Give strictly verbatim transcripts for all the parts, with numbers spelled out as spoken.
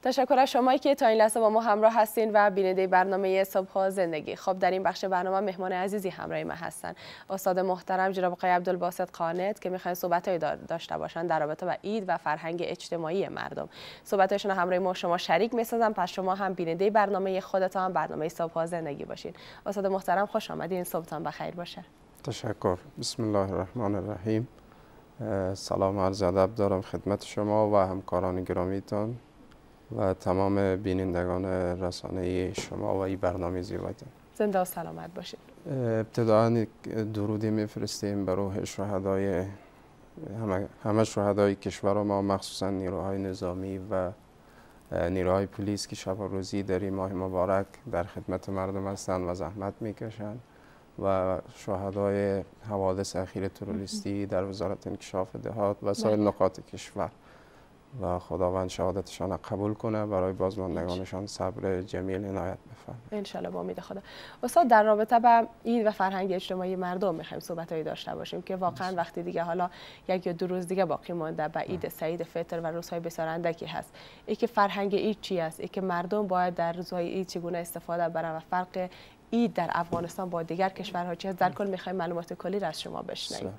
تشکر از شمایی که تا این لحظه با ما همراه هستین و بیننده برنامه صبح زندگی. خب در این بخش برنامه مهمان عزیزی همراه ما هستن، استاد محترم جناب آقای عبدالباسط قانت که میخواین صحبتایی داشته باشن در رابطه با عید و فرهنگ اجتماعی مردم. صحبتاشون همراه ما شما شریک میسازم، پس شما هم بیننده برنامه خودتان هم برنامه صبح زندگی باشین. استاد محترم خوش آمدین، صبحتان بخیر باشه. تشکر. بسم الله الرحمن الرحیم. سلام و عرض ادب دارم خدمت شما و همکاران گرامیتان و تمام بینندگان رسانه شما و این برنامه زیبایتان. زنده و سلامت باشید. ابتداً درودی میفرستیم به روح شهدای همه, همه شهدای کشور ما، مخصوصا نیروهای نظامی و نیروهای پلیس که شب و روزی در این ماه مبارک در خدمت مردم هستند و زحمت میکشند، و شهدای حوادث اخیر تروریستی در وزارت انکشاف دهات و سایر نقاط کشور، و خداوند شهادتشان قبول کنه، برای بازماندگانشان صبر جمیل عنایت بفرماید ان شاء الله با امید خدا. استاد در رابطه با عید و فرهنگ اجتماعی مردم میخوایم صحبتایی داشته باشیم که واقعا وقتی دیگه حالا یک یا دو روز دیگه باقی مانده به عید سعید فطر و روزهای بسیار اندکی هست، ای که فرهنگ عید چی است، ای که مردم باید در روزهای عید چگونه استفاده برن و فرق عید در افغانستان با دیگر کشورها چی است، در کل میخوایم معلومات کلی را از شما بشنویم.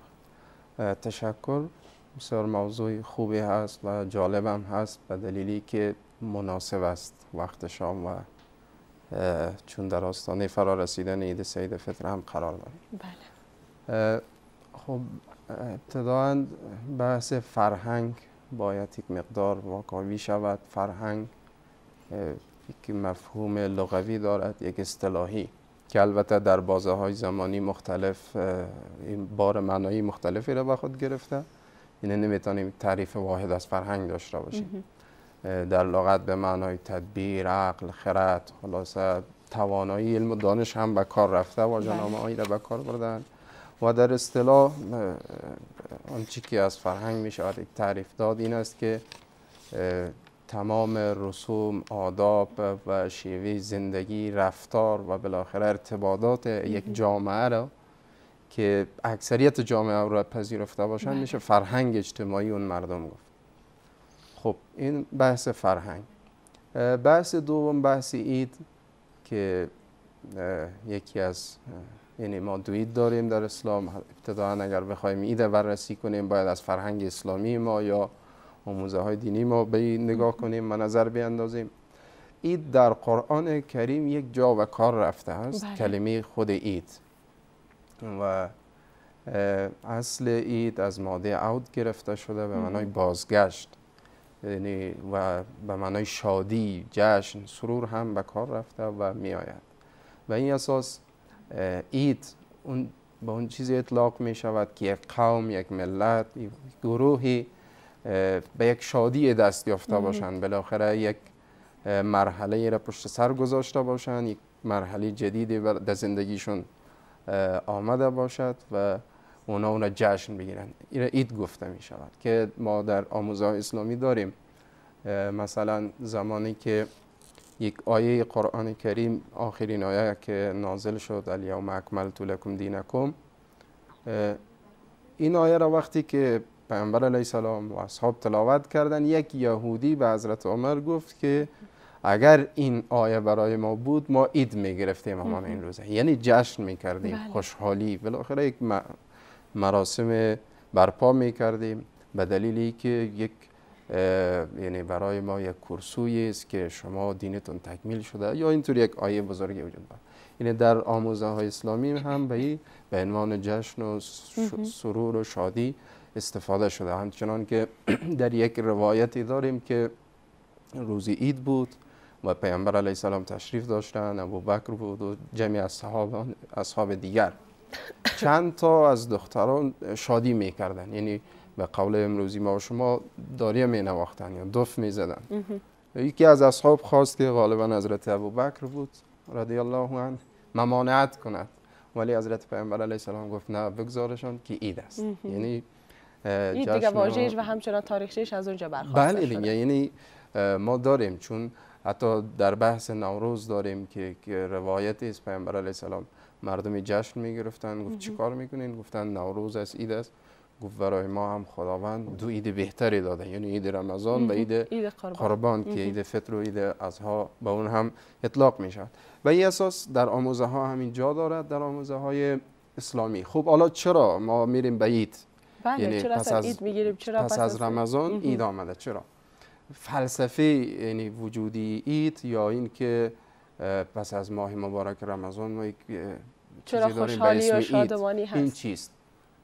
تشکر. بسیار موضوع خوبی هست و جالبم هست به دلیلی که مناسب است وقت شام و چون در آستانه فرا رسیدن عید سعید فطر هم قرار داریم. بله. خب ابتداً بحث فرهنگ باید یک مقدار واکاوی شود. فرهنگ یک مفهوم لغوی دارد، یک اصطلاحی که البته در بازه های زمانی مختلف این بار معنایی مختلفی را به خود گرفته. اینه نمیتونیم تعریف واحد از فرهنگ داشته باشیم. در لغت به معنای تدبیر، عقل، خرد، خلاصه توانایی، علم و دانش هم به کار رفته و جنامه‌ای را به کار بردن. و در اصطلاح آنچه که از فرهنگ می شود تعریف داد این است که تمام رسوم، آداب و شیوه زندگی، رفتار و بالاخره ارتباطات یک جامعه را که اکثریت جامعه را پذیرفته باشند میشه فرهنگ اجتماعی اون مردم گفت. خب این بحث فرهنگ. بحث دوم بحث عید که یکی از یعنی ما دو عید داریم در اسلام. ابتداً اگر بخوایم عید بررسی کنیم باید از فرهنگ اسلامی ما یا آموزه های دینی ما به نگاه کنیم و نظر بیندازیم. عید در قرآن کریم یک جا و کار رفته است. بله. کلمه خود عید و اصل عید از ماده عود گرفته شده به معنای بازگشت، یعنی و به معنای شادی، جشن، سرور هم به کار رفته و می آید. و این اساس عید اون با اون چیزی اطلاق می شود که یک قوم، یک ملت، یک گروهی به یک شادی دست یافته باشند، بالاخره یک مرحله را پشت سر گذاشته باشند، یک مرحله جدیدی در زندگیشون آمده باشد و اونا اونا جشن بگیرن. این عید گفته می شود که ما در آموزه اسلامی داریم. مثلا زمانی که یک آیه قرآن کریم آخرین آیه که نازل شد الیوم اکملت لکم دینکم، این آیه را وقتی که پیامبر علیه السلام و اصحاب تلاوت کردن، یک یهودی به حضرت عمر گفت که اگر این آیه برای ما بود ما عید می گرفتیم همان این روزه، یعنی جشن می کردیم. بله. خوشحالی، بالاخره یک مراسم برپا می کردیم به دلیلی که یک یعنی برای ما یک کرسویی است که شما دینتون تکمیل شده، یا اینطور یک آیه بزرگی وجود دارد. یعنی در آموزه های اسلامی هم به به عنوان جشن و سرور و شادی استفاده شده. همچنان که در یک روایتی داریم که روزی عید بود و پیامبر علیه السلام تشریف داشتن، ابوبکر بود و جمعی از اصحاب اصحاب دیگر. چند تا از دختران شادی میکردن، یعنی به قول امروزی ما و شما داریه می نواختن یا دف می زدن. یکی از اصحاب خواست که غالبا حضرت ابوبکر بود رضی الله عنه ممانعت کند، ولی حضرت پیامبر علیه السلام گفت نه، بگذارشان که عید است. یعنی عید دیگه واژه‌اش و همچنان تاریخچه‌اش از اونجا برخواسته بله دیگه. یعنی ما داریم، چون حتی در بحث نوروز داریم که روایتی است پیامبر علیه السلام مردمی جشن می گرفتن، گفت چیکار میکنین؟ گفتن نوروز است، عید است. گفت برای ما هم خداوند دو عید بهتری داده، یعنی عید رمضان و عید قربان, قربان که عید فطر و عید اضحی به اون هم اطلاق می شود. و این اساس در آموزه ها همین جا دارد، در آموزه های اسلامی. خب حالا چرا ما میریم به عید؟ بله، یعنی چرا پس از عید میگیریم؟ چرا پس از رمضان عید آمده؟ چرا؟ فلسفه یعنی وجودی عید یا این که پس از ماه مبارک رمضان ما یک چرا خوشحالی و شادمانی هست؟ این چیست؟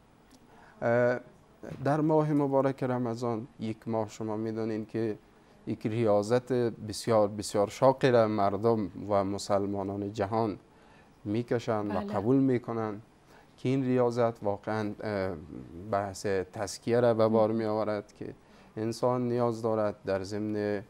در ماه مبارک رمضان یک ماه شما میدونین که یک ریاضت بسیار بسیار شاقی را مردم و مسلمانان جهان میکشند و قبول میکنند که این ریاضت واقعا بحث تزکیه را به بار می آورد که انسان نیاز دارد در ضمن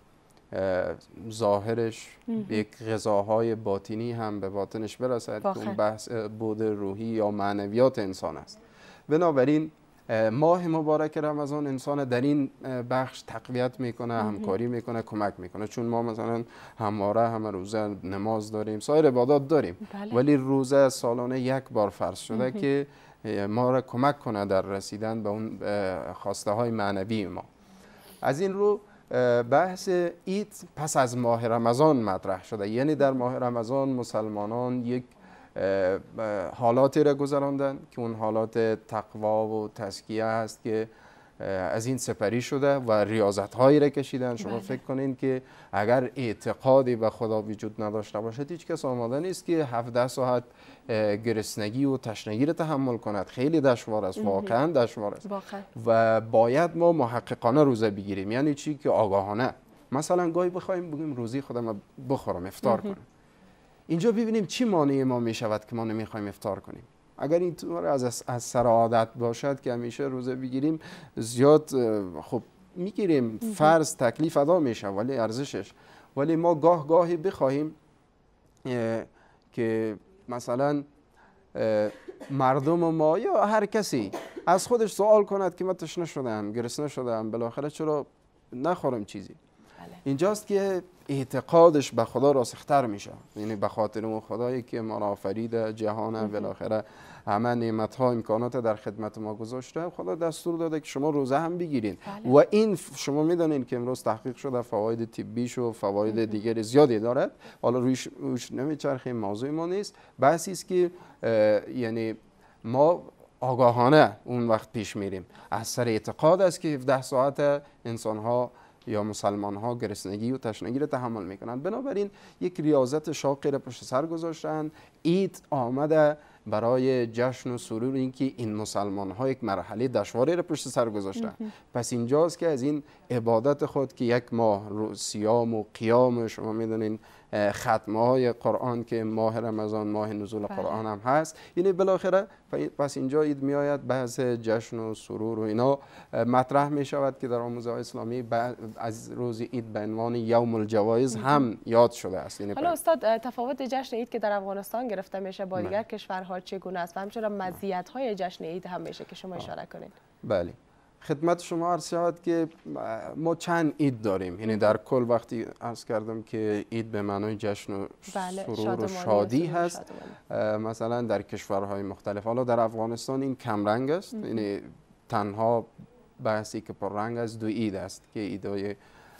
ظاهرش یک غذاهای باطنی هم به باطنش برسد که اون بحث بود روحی یا معنویات انسان است. بنابراین ماه مبارک رمضان انسان در این بخش تقویت میکنه، همکاری میکنه، کمک میکنه. چون ما مثلا همواره همه روزه نماز داریم، سایر عبادات داریم، بله. ولی روزه سالانه یک بار فرض شده که ما را کمک کنه در رسیدن به اون خواسته های معنوی ما. از این رو بحث عید پس از ماه رمضان مطرح شده، یعنی در ماه رمضان مسلمانان یک حالاتی را گذراندن که اون حالات تقوا و تزکیه است که از این سپری شده و ریاضت هایی را کشیدن. شما بله. فکر کنین که اگر اعتقادی به خدا وجود نداشته باشد هیچ کس آماده نیست که هفده ساعت گرسنگی و تشنگی را تحمل کند. خیلی دشوار است، واقعا دشوار است واقعا. و باید ما محققانه روزه بگیریم. یعنی چی؟ که آگاهانه. مثلا گاهی بخوایم بگیم روزی خودم بخورم، افطار کنم، اینجا ببینیم چی مانع ما می شود که ما نمیخوایم افطار کنیم. اگر این طور از از سر عادت باشد که همیشه روزه بگیریم، زیاد خب میگیریم، فرض تکلیف ادا میشه ولی ارزشش. ولی ما گاه گاهی بخواهیم که مثلا مردم ما یا هر کسی از خودش سوال کند که من تشنه شدم، گرسنه شدم، بالاخره چرا نخورم چیزی؟ اینجاست که اعتقادش به خدا راسختر میشه. یعنی به خاطر اون خدایی که ما را آفرید، جهان بالاخره همه نعمت ها امکانات در خدمت ما گذاشته، خدا دستور داده که شما روزه هم بگیرید. بله. و این شما میدونین که امروز تحقیق شده فواید طبیش و فواید دیگر زیادی دارد. حالا روش, روش نمیچرخیم، موضوع ما نیست. بحثی است که یعنی ما آگاهانه اون وقت پیش میریم. از سر اعتقاد است که هفده ساعت انسان ها یا مسلمان ها گرسنگی و تشنگی را تحمل میکنند. بنابراین یک ریاضت شاقی را پشت سر گذاشتن. عید آمده برای جشن و سرور اینکه این مسلمان ها یک مرحله دشواری را پشت سر گذاشتن. پس اینجاست که از این عبادت خود که یک ماه صیام و قیام، شما میدونین ختمه های قرآن که ماه رمضان ماه نزول قرآن هم هست، یعنی بالاخره پس اینجا عید می آید، بحث جشن و سرور و اینا مطرح می شود که در آموزه اسلامی از روز عید به عنوان یوم الجوایز هم یاد شده است. یعنی حالا استاد تفاوت جشن عید که در افغانستان گرفته میشه با دیگر کشورها چگونه است و همچنین مزیت های جشن عید هم میشه که شما اشاره کنید؟ بله، خدمت شما عرض شود که ما چند عید داریم. یعنی در کل وقتی عرض کردم که عید به معنای جشن و بله، سرور و شادی هست. مثلا در کشورهای مختلف، حالا در افغانستان این کم رنگ است. یعنی تنها بحثی که پر رنگ است دو عید است که عیدهای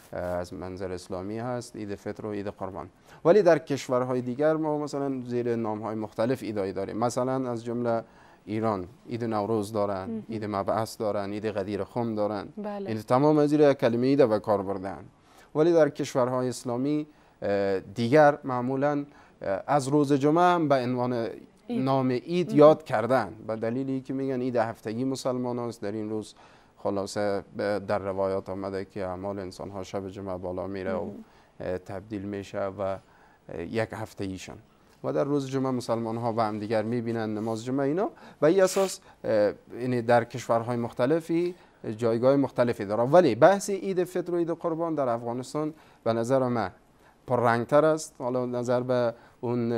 از منظر اسلامی هست، عید فطر و عید قربان. ولی در کشورهای دیگر ما مثلا زیر نامهای مختلف عیدایی داریم. مثلا از جمله ایران عید نوروز دارن، عید مبعث دارن، عید غدیر خم دارن. بله. این تمام از زیر کلمه عید به کار بردن. ولی در کشورهای اسلامی دیگر معمولا از روز جمعه هم به عنوان نام عید یاد کردن، به دلیلی که میگن عید هفتگی مسلمان است. در این روز خلاصه در روایات آمده که اعمال انسان ها شب جمعه بالا میره و تبدیل میشه و یک هفتگیشان. و در روز جمعه مسلمان ها با هم دیگر میبینن نماز جمعه اینا. و این اساس یعنی در کشورهای مختلفی جایگاه مختلفی داره. ولی بحث عید فطر و عید قربان در افغانستان به نظر من پررنگتر است. حالا نظر به اون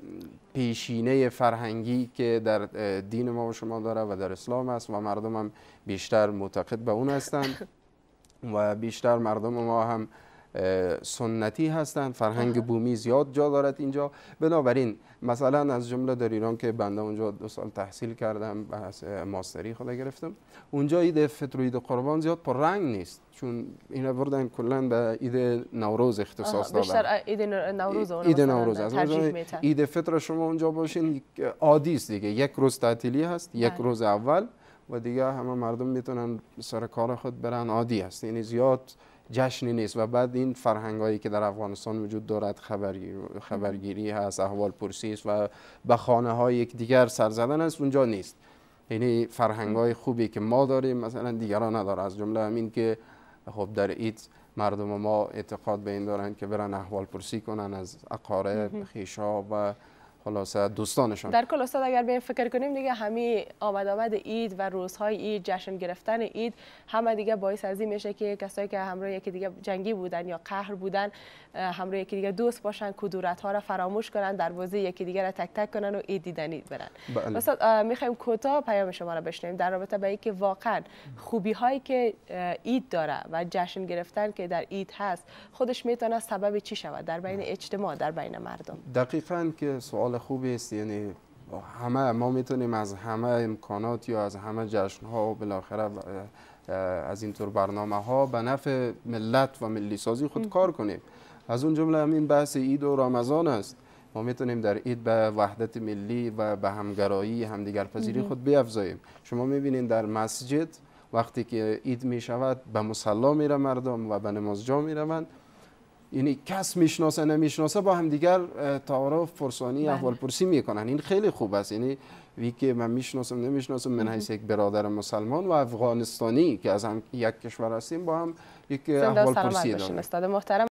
پیشینه فرهنگی که در دین ما و شما داره و در اسلام است و مردم هم بیشتر معتقد به اون هستند و بیشتر مردم ما هم سنتی هستند، فرهنگ بومی زیاد جا دارد اینجا. بنابراین مثلا از جمله در ایران که بنده اونجا دو سال تحصیل کردم، بحث ماستری خود گرفتم، اونجا عید فطر و عید قربان زیاد پر رنگ نیست، چون اینا بردن کلا به عید نوروز اختصاص دادن. بیشتر عید نوروز اون عید نوروز است. عید فطر شما اونجا باشین عادی است دیگه، یک روز تعطیلی هست، یک روز اول و دیگه همه مردم میتونن سر کار خود برن، عادی است، یعنی زیاد جشنی نیست. و بعد این فرهنگ هایی که در افغانستان وجود دارد، خبرگیری, خبرگیری هست، احوال پرسی است و به خانه های یک دیگر سر زدن است، اونجا نیست. یعنی فرهنگ های خوبی که ما داریم مثلا دیگران نداره، از جمله همین که خب در عید مردم ما اعتقاد به این دارن که برن احوال پرسی کنن از اقارب، خویشا و خلاصه دوستانشان. در کل استاد اگر به این فکر کنیم دیگه همین آمد آمد عید و روزهای عید، جشن گرفتن عید، همه دیگه باعث از این میشه که کسایی که همراه یکی دیگه جنگی بودن یا قهر بودن همراه یکی دیگه دوست باشن، کدورت ها را فراموش کنن، دروازه یکی دیگه را تک تک کنن و عید دیدن عید برن. بله. استاد میخوایم کوتاه پیام شما را بشنویم در رابطه با اینکه واقعا خوبی هایی که عید داره و جشن گرفتن که در عید هست خودش میتونه سبب چی شود در بین اجتماع، در بین مردم. دقیقاً که سوال خوبی است. یعنی همه ما میتونیم از همه امکانات یا از همه جشن ها و بالاخره از اینطور برنامه ها به نفع ملت و ملی سازی خود کار کنیم. از اون جمله همین بحث عید و رمضان است. ما میتونیم در عید به وحدت ملی و به همگرایی، همدیگر پذیری خود بیافزاییم. شما میبینید در مسجد وقتی که عید میشود به مصلی میره مردم و به نمازجا میروند، یعنی کس میشناسه نمیشناسه با هم دیگر تعارف پرسانی احوال پرسی میکنن. این خیلی خوب است. یعنی وی که من میشناسم نمیشناسم، من حیث یک برادر مسلمان و افغانستانی که از هم یک کشور هستیم با هم یک احوال پرسی داریم. استاد محترم